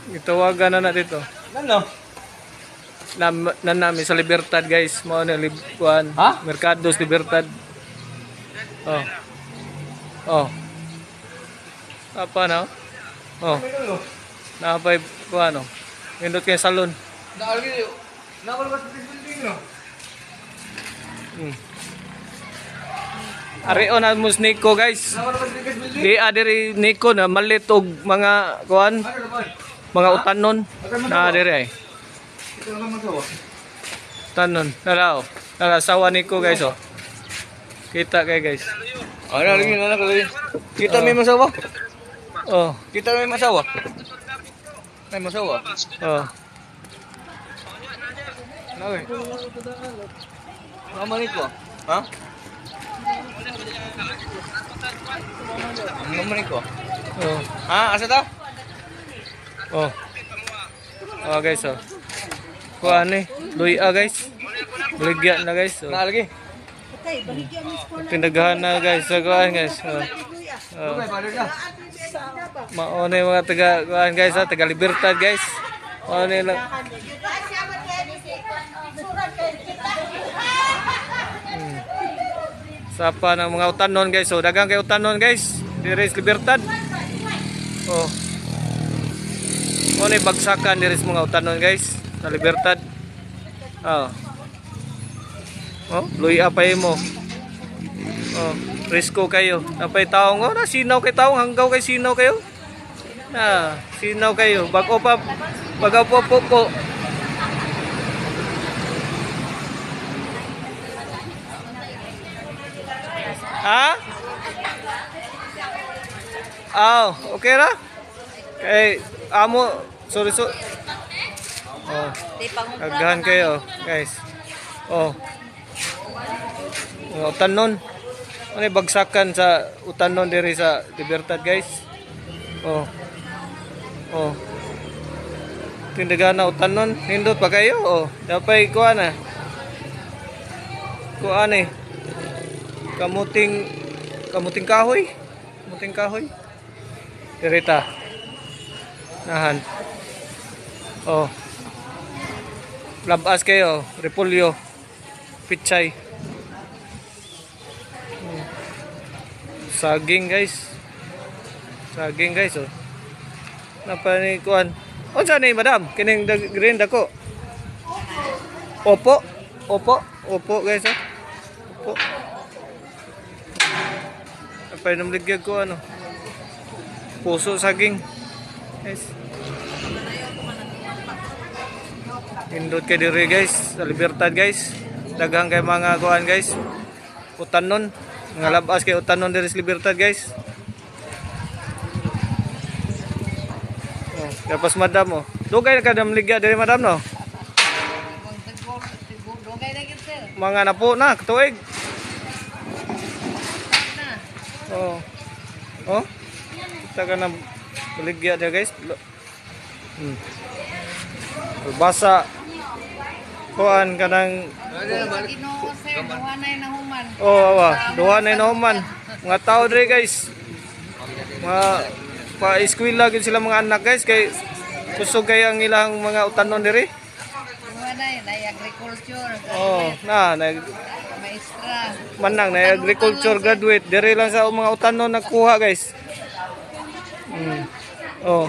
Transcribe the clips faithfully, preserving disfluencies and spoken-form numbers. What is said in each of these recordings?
Itawagan na na dito. Ano? Na, na namin sa Libertad guys. Mo na libuan. Ha? Mercados Libertad. Oh. Oh. Apa na? Oh. Napay ko ano. Pindot kay salon. Nakalagi. Nakalabas sa building no. Hmm. Ari on amos Nico guys. Nakalabas sa building. Di adiri Nico na malit og mga kuan, Ano naman? mga utanon. Na adiri ay. Ito lang magawa. Tanon. Nalaw. Nalasawa Nico guys oh. Kita kay guys. Ano lagi na nakalagi. Kita may masawa. Oh. Kita may masawa. May masawa. Oh. Nawe. Mama nito. Ha? Mama nito. Oh. Ha, asa ta? Oh. Oh guys oh. Kuan ni, luya guys. Baligya na guys. Oh. Nakalagi. Tindagahan na guys sa kuan guys. Oh. Oh. Okay, balik na. Mauna yung mga taga kuan guys, ah, taga Libertad guys. Mauna lang. Hmm. Sapa ng mga utanon guys. So dagang kay utanon guys. Diri sa Libertad. Oh. Mauna yung bagsakan diri sa mga utanon guys. Sa Libertad. Oh. Oh, luya pa mo. Oh, presko kayo. Napay taong oh, na sinaw kay taong hanggaw kay sinaw kayo. Na, sinaw kayo. Bago pa bago po po po. Ha? Aw, okay ra? Kay amo sorry so. Oh. Agahan kayo, guys. Oh. Mga utanon. Ano bagsakan sa utanon diri sa Libertad guys. Oh. Oh. Tindagan na utanon, nindot pa kayo. Oh, dapat kuan na. Kuan eh. Kamuting kamuting kahoy. Kamuting kahoy. Dirita. Nahan. Oh. Labas kayo, repolyo. Pichay. Saging guys. Saging guys oh. Napa ni kuan? Unsa ni madam? Kining green dako. Opo. Opo. Opo guys oh. Opo. Apa nang ligyag ko ano? Puso saging. Guys. Indot kay diri guys, sa Libertad guys. Daghang kay mga kuan guys. Utanon. Nga labas kay utanon diri sa Libertad guys. Oh, tapos madam oh. Dugay na kadam ligya diri madam no. Mga napo na tuig. Oh. Oh. Kita ka na baligya diri guys. Hmm. Basa kuan kanang oh awa duha na nahuman mga tao diri guys mga pa eskwela gid sila mga anak guys kay kusog kay ang ilang mga utanon diri na agriculture oh na na maestra manang na agriculture graduate diri lang sa mga utanon nagkuha guys. Hmm. Oh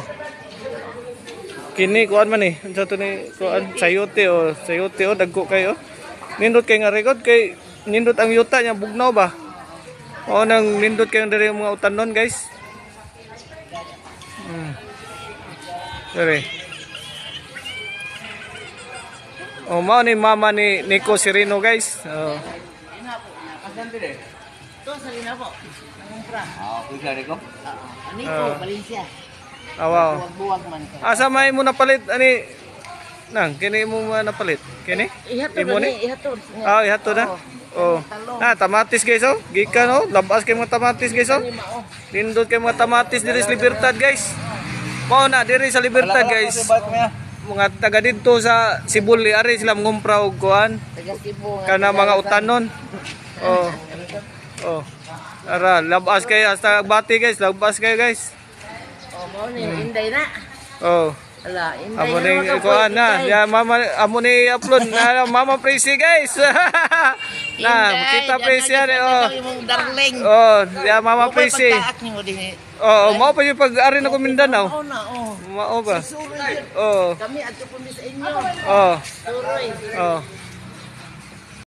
kini kuan man ni unsa to ni kuan sayote o sayote o dagko kayo nindot kay nga record kay nindot ang yuta nya bugnaw ba o nang nindot kayo diri mga utanon guys. Hmm. Sorry. Oh mao ni mama ni Nico Sereno guys. Oh. Asan dire? to sa lina po nangumpra Ah, kuya ko. ani ko Valencia Awaw. buwag man ko Asa may mo napalit ani nang kini mo ma napalit kini ihatod imo ni ni ihatod ah ihato na oh na tamatis guys oh gikan oh labas kay mga tamatis guys oh lindot kay mga tamatis diri sa Libertad guys mao na diri sa Libertad guys mga taga didto sa Sibuli ari sila ngumpra og kuan kana mga utanon oh oh ara labas kay hasta bati guys labas kay guys oh mao ni inday na oh Ala, inday Amo na ni naman ko na. Ya mama amo ni upload na mama Prissy guys. Na, kita Prissy yan eh, oh. Imong darling. Oh, ya mama Prissy. Pagtaak niyo din. Oh, mao pa yung pag-ari na ko Mindanao. Oo na, oh. Mao ba? Suroy. Oh. Kami adto po mi sa inyo. Oh. Suroy. Oh.